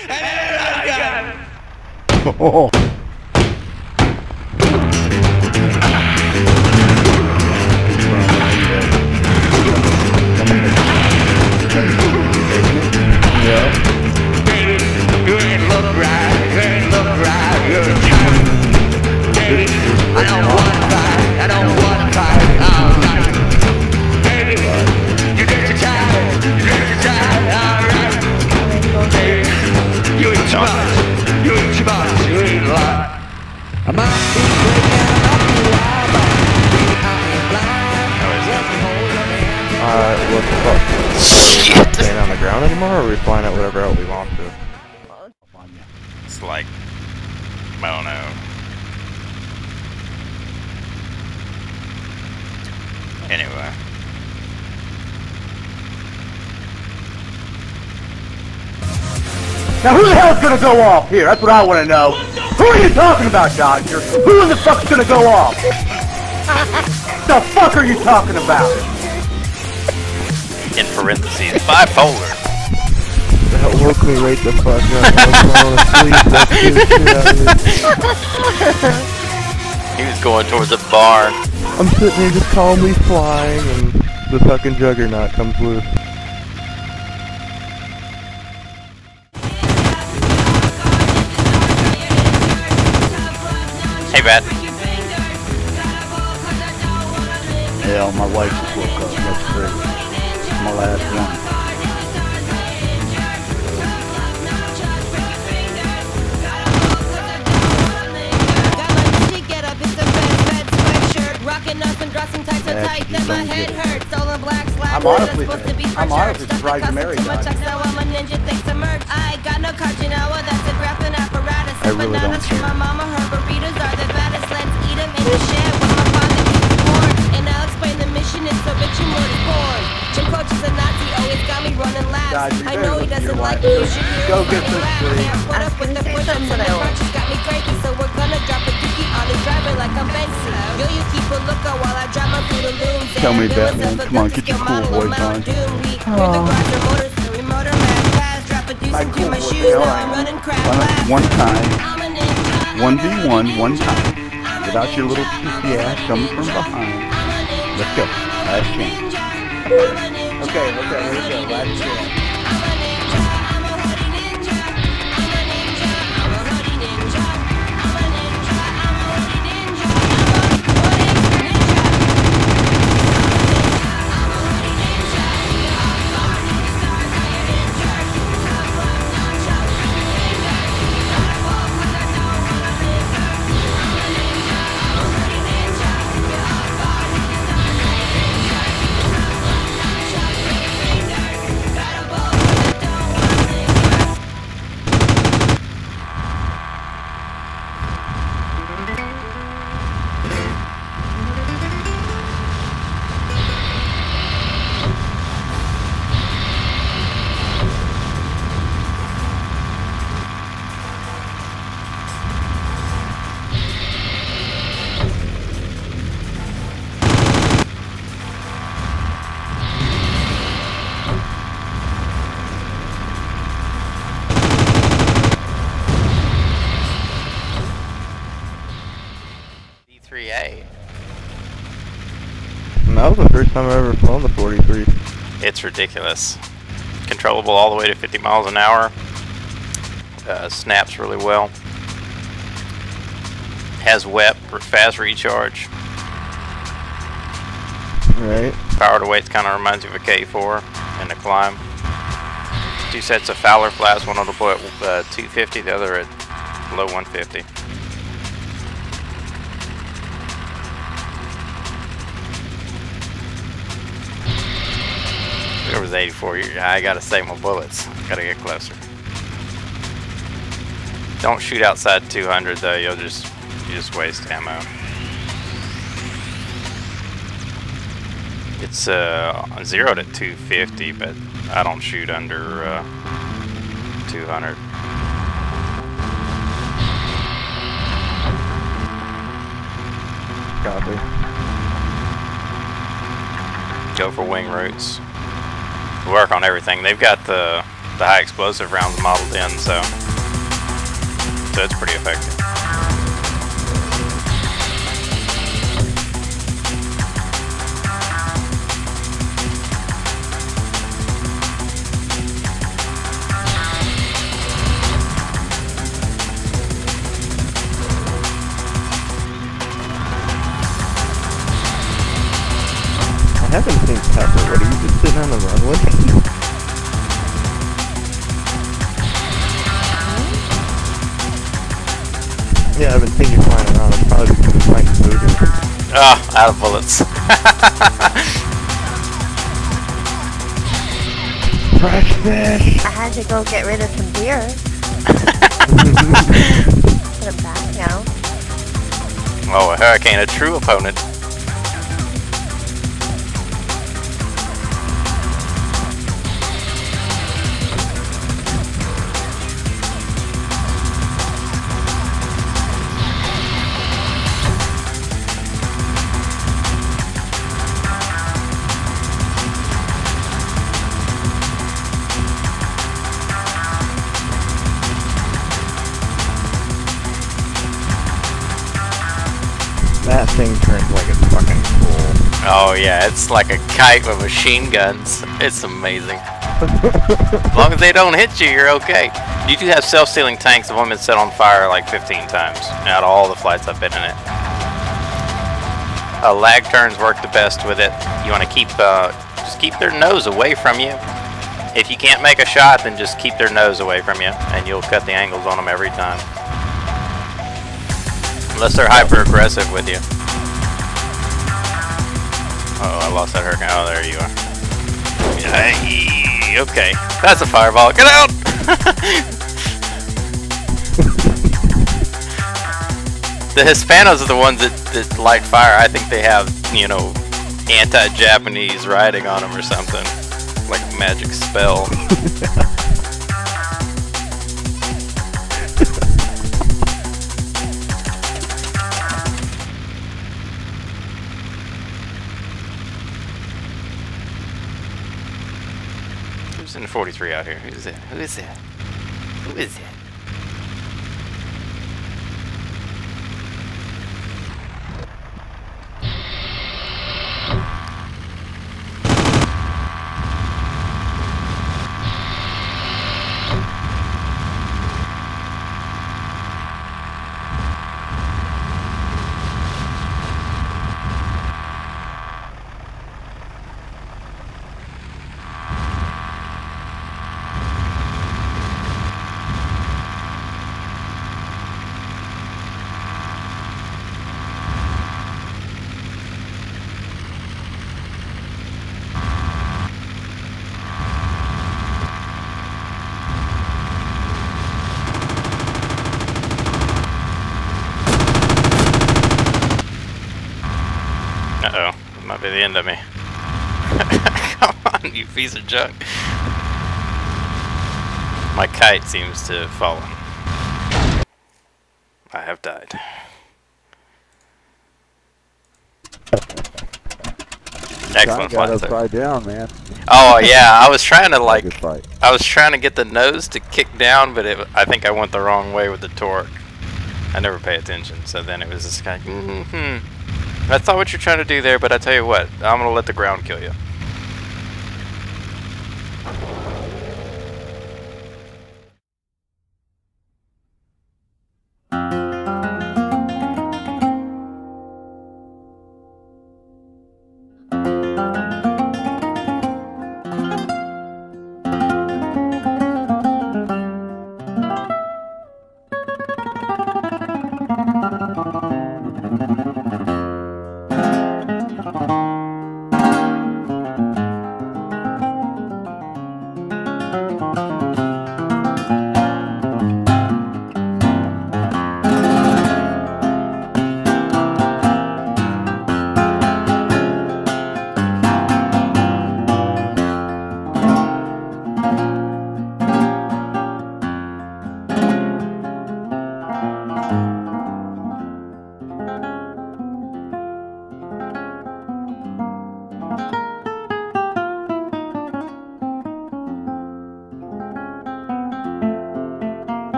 Oh. What the fuck? Shit! Are we staying on the ground anymore, or are we flying at whatever else we want to? It's like, I don't know. Anyway. Now who the hell's gonna go off here? That's what I want to know. Who are you talking about, Dodger? Who in the fuck's gonna go off? The fuck are you talking about? In parentheses, bipolar. That woke me right the fuck up. I was falling asleep. He was going towards the barn. I'm sitting there just calmly flying, and the fucking juggernaut comes loose. Hey, Bat. Hell, my wife just woke up. That's great. My last one. I'm honestly surprised to marry God. I got no Kajinawa, that's a graphing apparatus. I really don't care. My mama, her burritos are the baddest. Let's eat them in the shed while my father gets born. And I'll explain the mission, it's so rich and more is born. Jim Croce is a Nazi, always got me running laps. I know he doesn't like me, you should hear Go get this free. What up with the push-ups and the crunches got me crazy. So we're gonna drop a dookie on his driver like I'm Banksy. Yo, you keep a lookout while I drop my food looms. Tell me, Batman, come on, get your cool voice on. My cool voice, one time, 1v1, one time, without your little pissy ass coming from behind. Let's go, last chance. Okay, here we go, last chance. And that was the first time I've ever flown the 43. It's ridiculous. Controllable all the way to 50 miles an hour. Snaps really well. Has WEP, fast recharge. Right. Power to weight kind of reminds you of a K4 in the climb. 2 sets of Fowler flaps, one on the boat at 250, the other at low 150. There was 84. I gotta save my bullets. Gotta get closer. Don't shoot outside 200 though. You just waste ammo. It's zeroed at 250, but I don't shoot under 200. Copy. Go for wing routes. Work on everything. They've got the the high explosive rounds modeled in, so it's pretty effective. I haven't seen Pepper. What, are you just sitting on the runway? Yeah, I haven't seen you flying around. It's probably because it's like moving. Oh, out of bullets. Fresh fish! I had to go get rid of some beer. Put them back now. Oh, a hurricane, a true opponent. That thing turns like it's fucking cool. Oh yeah, it's like a kite with machine guns. It's amazing. As long as they don't hit you, you're okay. You do have self-sealing tanks. The one been set on fire like 15 times out of all the flights I've been in it. Lag turns work the best with it. You want to keep just keep their nose away from you. If you can't make a shot, then just keep their nose away from you, and you'll cut the angles on them every time. Unless they're hyper aggressive with you. Oh, I lost that hurricane. Oh, there you are. Okay, that's a fireball. Get out! The Hispanos are the ones that light fire. I think they have, you know, anti-Japanese writing on them or something. Like a magic spell. Who's in 43 out here? Who's it? Who is it? Who is it? Uh-oh, it might be the end of me. Come on, you piece of junk. My kite seems to have fallen. I have died. Excellent Got flight, upside down, man. Oh yeah, I was trying to like, Good fight. I was trying to get the nose to kick down, but I think I went the wrong way with the torque. I never pay attention, so then it was just kind of, That's not what you're trying to do there, but I tell you what, I'm gonna let the ground kill you.